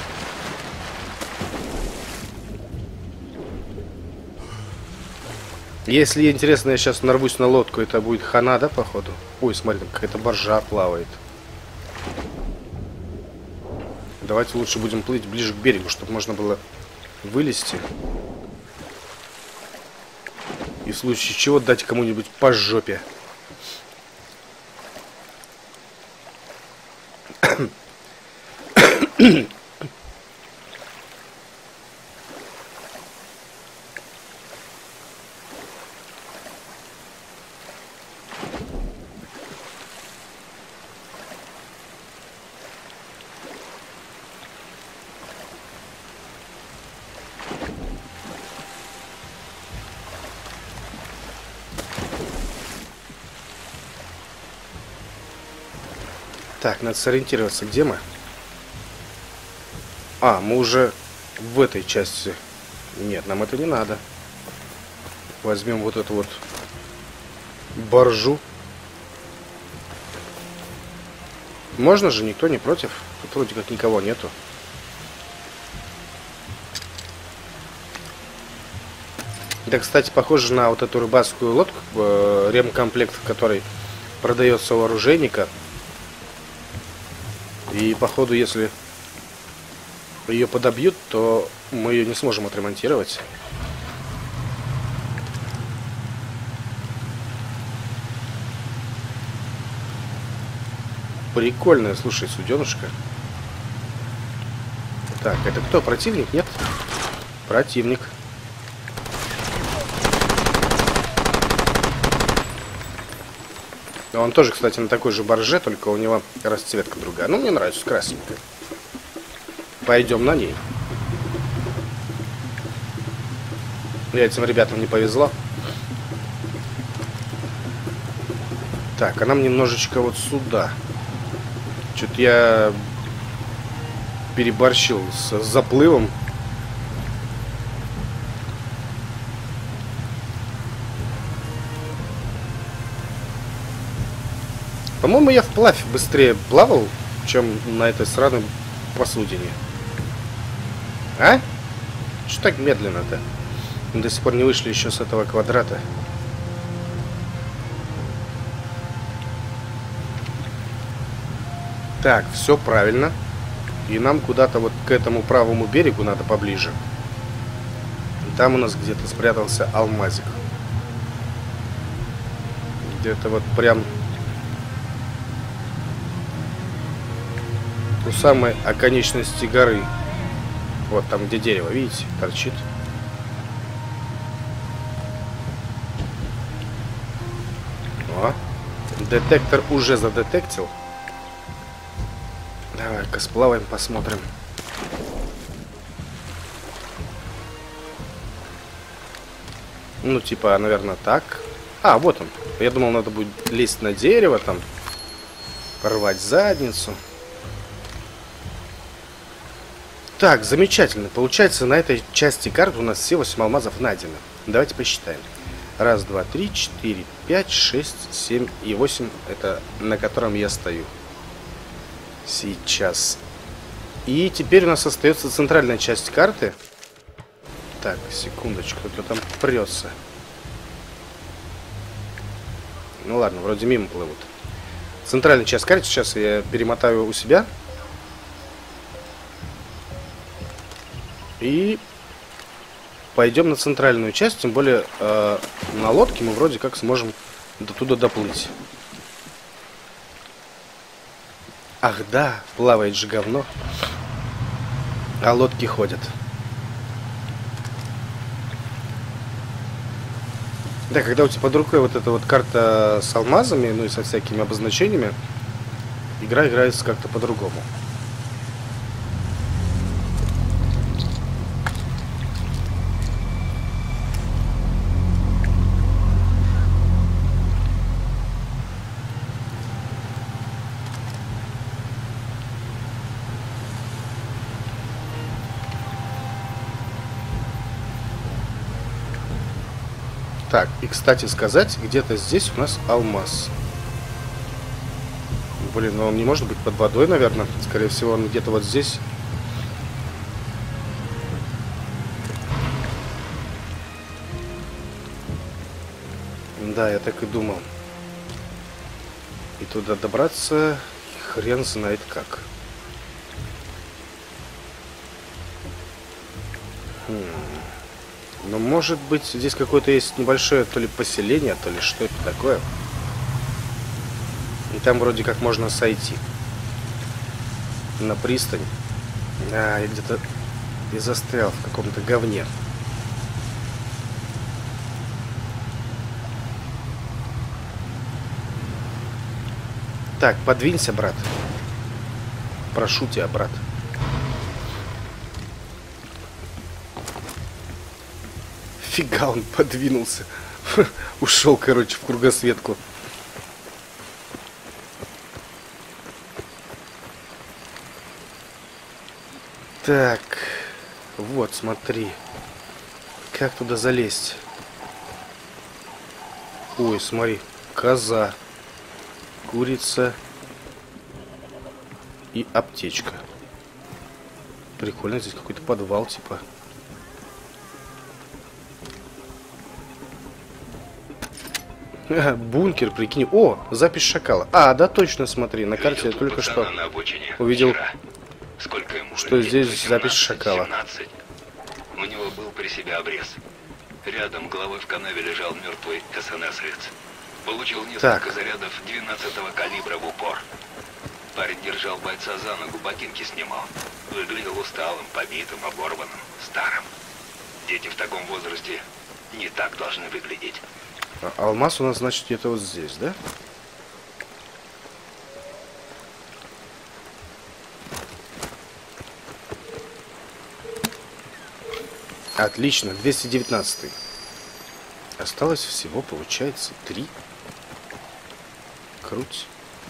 Если интересно, я сейчас нарвусь на лодку, это будет хана, да, походу? Ой, смотри, там какая-то баржа плавает. Давайте лучше будем плыть ближе к берегу, чтобы можно было вылезти. И в случае чего дать кому-нибудь по жопе. Так, надо сориентироваться, где мы. А, мы уже в этой части. Нет, нам это не надо. Возьмем вот эту вот баржу. Можно же, никто не против. Тут вроде как никого нету. Это, кстати, похоже на вот эту рыбацкую лодку, ремкомплект, который продается у оружейника. И походу, если ее подобьют, то мы ее не сможем отремонтировать. Прикольная, слушай, суденышка. Так, это кто? Противник? Нет? Противник. Он тоже, кстати, на такой же барже, только у него расцветка другая. Ну, мне нравится, красненькая. Пойдем на ней. Этим ребятам не повезло. Так, а нам немножечко вот сюда. Что-то я переборщил с заплывом. По-моему, я вплавь быстрее плавал, чем на этой сраной посудине. А? Что так медленно-то? Мы до сих пор не вышли еще с этого квадрата. Так, все правильно. И нам куда-то вот к этому правому берегу надо поближе. И там у нас где-то спрятался алмазик. Где-то вот прям у самой оконечности горы. Вот там, где дерево, видите, торчит. О, детектор уже задетектил. Давай-ка сплаваем, посмотрим. Ну, типа, наверное, так. А, вот он. Я думал, надо будет лезть на дерево, там, рвать задницу. Так, замечательно. Получается, на этой части карты у нас все 8 алмазов найдено. Давайте посчитаем. 1, 2, 3, 4, 5, 6, 7 и 8. Это на котором я стою. Сейчас. И теперь у нас остается центральная часть карты. Так, секундочку, кто там прется. Ну ладно, вроде мимо плывут. Центральная часть карты сейчас я перемотаю у себя. И пойдем на центральную часть. Тем более на лодке мы вроде как сможем до туда доплыть. Ах да, плавает же говно. А лодки ходят. Да, когда у тебя под рукой вот эта вот карта с алмазами, ну и со всякими обозначениями, игра играется как-то по-другому. Так, и кстати сказать, где-то здесь у нас алмаз. Блин, ну он не может быть под водой, наверное. Скорее всего, он где-то вот здесь. Да, я так и думал. И туда добраться хрен знает как. Но может быть здесь какое-то есть небольшое то ли поселение, то ли что это такое. И там вроде как можно сойти на пристань. А, я где-то и застрял в каком-то говне. Так, подвинься, брат. Прошу тебя, брат. Фига, он подвинулся. Ушел, короче, в кругосветку. Так. Вот, смотри. Как туда залезть? Ой, смотри. Коза. Курица. И аптечка. Прикольно, здесь какой-то подвал, типа. Бункер, прикинь. О, запись шакала. А, да, точно, смотри. На карте я только что увидел, что здесь запись шакала. 17. У него был при себе обрез. Рядом головой в канаве лежал мертвый СНСовец. Получил несколько зарядов 12-го калибра в упор. Парень держал бойца за ногу, ботинки снимал. Выглядел усталым, побитым, оборванным, старым. Дети в таком возрасте не так должны выглядеть. А алмаз у нас, значит, где-то вот здесь, да? Отлично, 219. Осталось всего, получается, 3. Круть.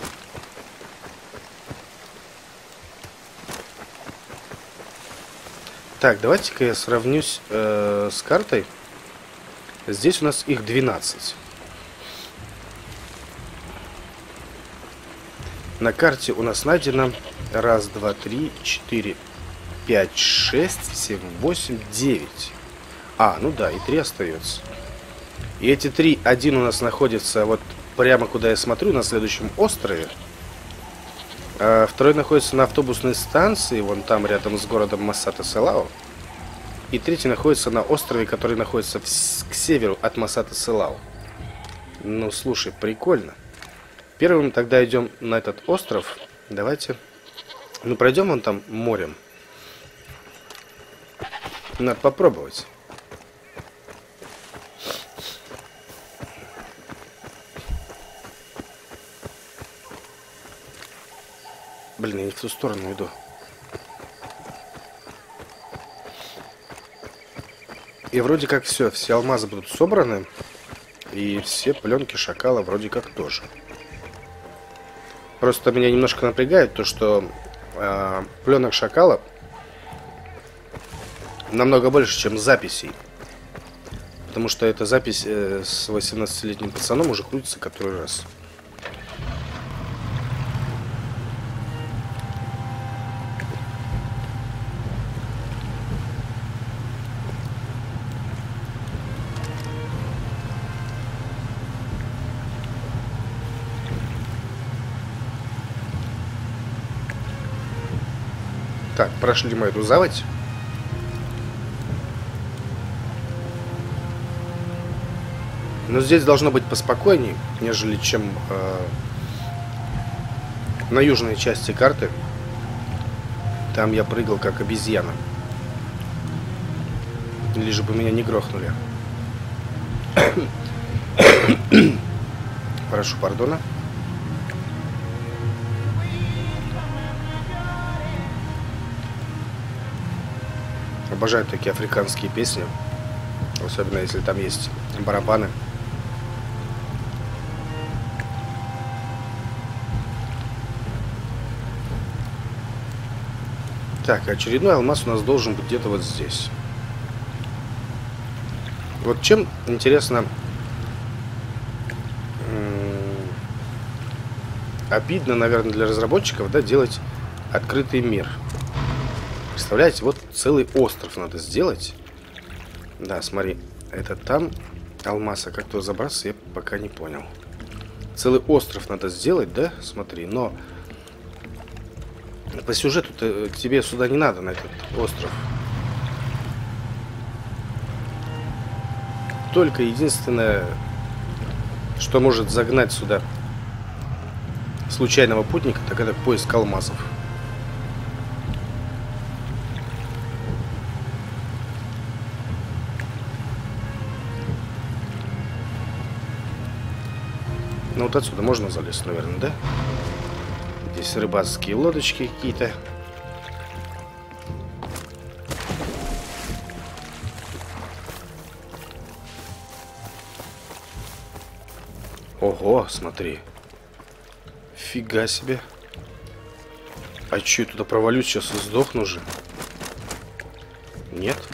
Так, давайте-ка я сравнюсь с картой. Здесь у нас их 12. На карте у нас найдено 1, 2, 3, 4, 5, 6, 7, 8, 9. А, ну да, и 3 остается. И эти 3, один у нас находится вот прямо куда я смотрю, на следующем острове. А второй находится на автобусной станции, вон там рядом с городом Масата-Селау. И третий находится на острове, который находится к северу от Масата-Селау. Ну, слушай, прикольно. Первым тогда идем на этот остров. Давайте. Ну, пройдем вон там морем. Надо попробовать. Блин, я не в ту сторону иду. И вроде как все алмазы будут собраны. И все пленки шакала вроде как тоже. Просто меня немножко напрягает то, что пленок шакала намного больше, чем записей. Потому что эта запись с 18-летним пацаном уже крутится который раз. Так, прошли мы эту заводь. Но здесь должно быть поспокойнее, нежели чем на южной части карты. Там я прыгал как обезьяна. Лишь бы меня не грохнули. Прошу пардона. Обожаю такие африканские песни. Особенно если там есть барабаны. Так, очередной алмаз у нас должен быть где-то вот здесь. Вот чем, интересно, обидно, наверное, для разработчиков, да, делать открытый мир. Представляете, вот целый остров надо сделать. Да, смотри, это там алмаз, а как туда забраться, я пока не понял. Целый остров надо сделать, да, смотри, но по сюжету тебе сюда не надо, на этот остров. Только единственное, что может загнать сюда случайного путника, так это поиск алмазов. Ну вот отсюда можно залезть, наверное, да? Здесь рыбацкие лодочки какие-то. Ого, смотри. Фига себе. А че, я туда провалюсь сейчас и сдохну же? Нет?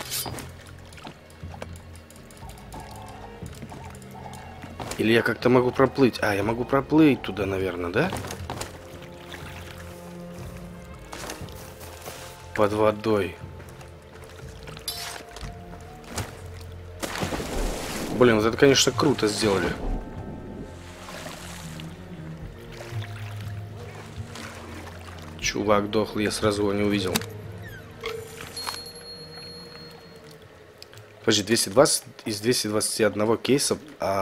Или я как-то могу проплыть? А, я могу проплыть туда, наверное, да? Под водой. Блин, вот это, конечно, круто сделали. Чувак дохлый, я сразу его не увидел. Подожди, 220 из 221 кейса.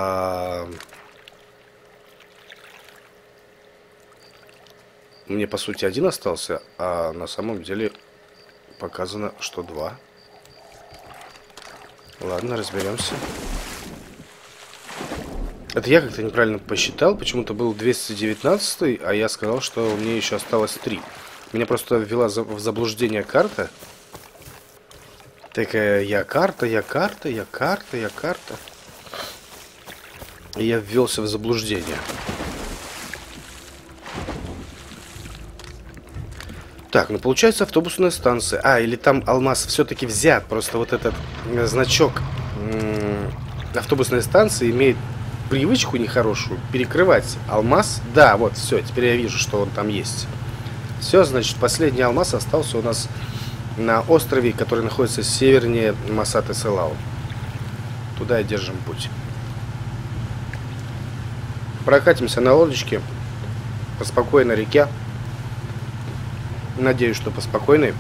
Мне, по сути, один остался, а на самом деле показано, что 2. Ладно, разберемся. Это я как-то неправильно посчитал. Почему-то был 219, а я сказал, что мне еще осталось 3. Меня просто ввела в заблуждение карта. Такая, я карта. И я ввелся в заблуждение. Так, ну получается автобусная станция. А, или там алмаз все-таки взят. Просто вот этот значок автобусной станции имеет привычку нехорошую перекрывать алмаз. Да, вот, все, теперь я вижу, что он там есть. Все, значит, последний алмаз остался у нас на острове, который находится севернее Масат-и-Селау. Туда и держим путь. Прокатимся на лодочке по спокойной реке. Надеюсь, что по спокойной.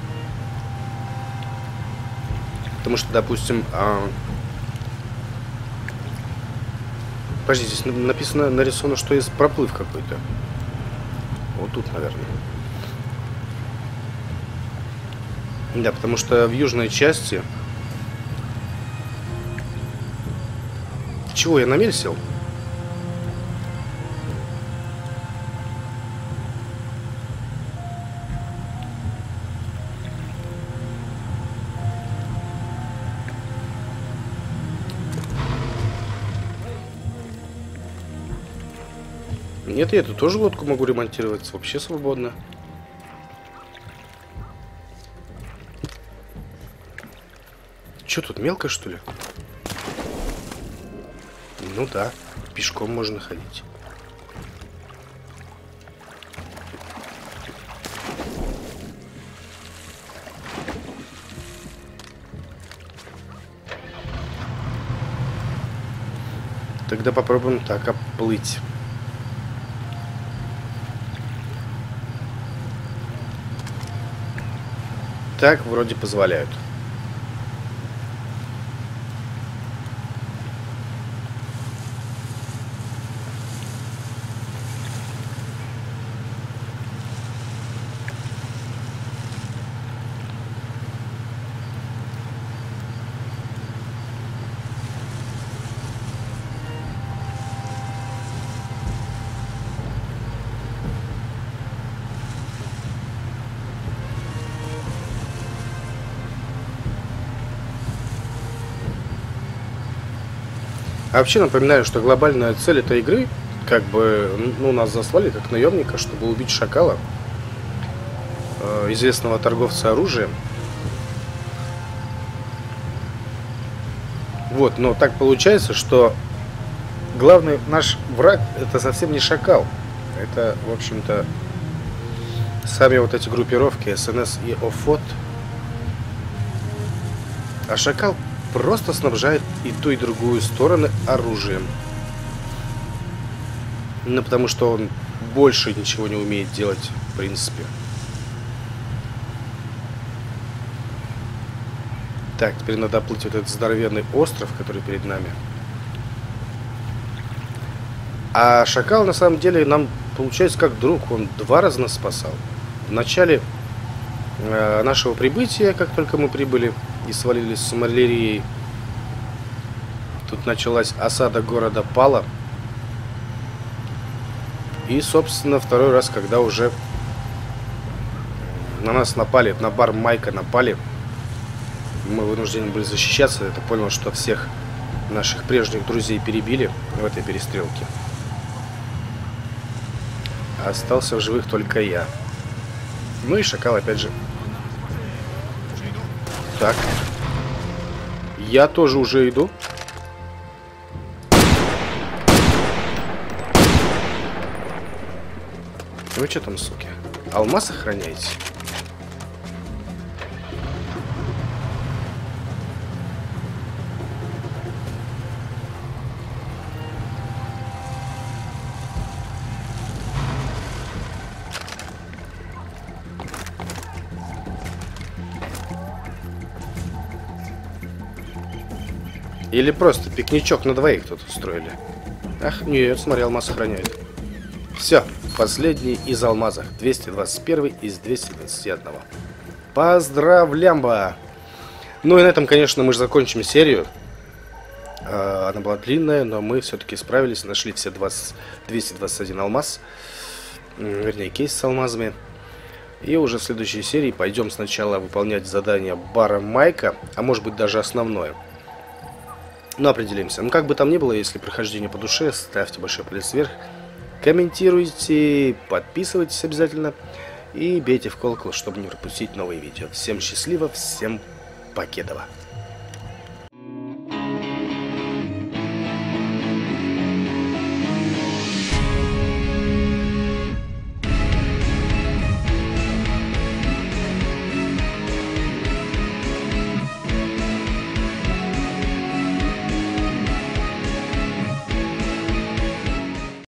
Потому что, допустим... Подожди, здесь написано, нарисовано, что есть проплыв какой-то. Вот тут, наверное. Да, потому что в южной части... Чего, я на мель сел? Нет, я эту тоже лодку могу ремонтировать вообще свободно. Че тут, мелко, что ли? Ну да, пешком можно ходить. Тогда попробуем так оплыть. Так вроде позволяют. А вообще напоминаю, что глобальная цель этой игры, как бы, ну, нас заслали как наемника, чтобы убить шакала, известного торговца оружием. Вот, но так получается, что главный наш враг это совсем не шакал. Это, в общем-то, сами вот эти группировки СНС и ОФОТ. А шакал просто снабжает и ту, и другую стороны оружием. Ну, потому что он больше ничего не умеет делать, в принципе. Так, теперь надо оплыть вот этот здоровенный остров, который перед нами. А шакал, на самом деле, нам получается как друг. Он два раза нас спасал. В начале нашего прибытия, как только мы прибыли и свалились с артиллерией, тут началась осада города Пала. И, собственно, второй раз, когда уже на нас напали, на бар Майка напали, мы вынуждены были защищаться. Я понял, что всех наших прежних друзей перебили в этой перестрелке. Остался в живых только я. Ну и шакал, опять же. Так. Я тоже уже иду. Вы что там, суки? Алмаз охраняете? Или просто пикничок на двоих тут устроили? Ах, нет, смотри, алмаз охраняет. Все, последний из алмазов. 221 из 221. Поздравлямба! Ну и на этом, конечно, мы же закончим серию. Она была длинная, но мы все-таки справились. Нашли все 221 алмаз. Вернее, кейс с алмазами. И уже в следующей серии пойдем сначала выполнять задание бара Майка, а может быть даже основное. Но определимся. Ну как бы там ни было, если прохождение по душе, ставьте большой палец вверх, комментируйте, подписывайтесь обязательно и бейте в колокол, чтобы не пропустить новые видео. Всем счастливо, всем покедова.